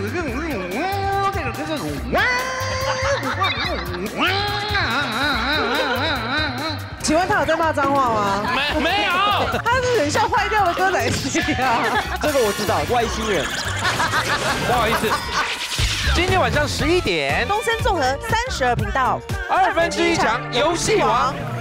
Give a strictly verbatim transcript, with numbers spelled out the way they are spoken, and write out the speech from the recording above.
请问他有在骂脏话吗？ 没没有， 他是很像坏掉的歌仔戏啊。 这个我知道，外星人。 不好意思，今天晚上十一点， 东森综合三十二频道， 二分之一强游戏王。